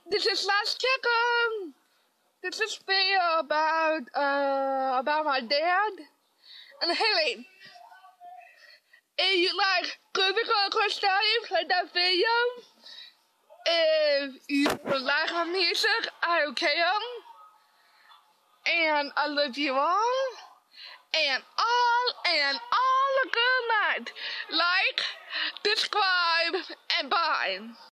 This is Last Chicken. This is video about my dad. And hey, if you like critical studies like that video, if you like my music, I don't care. And I love you all. And all a good night. Like, subscribe, and bye.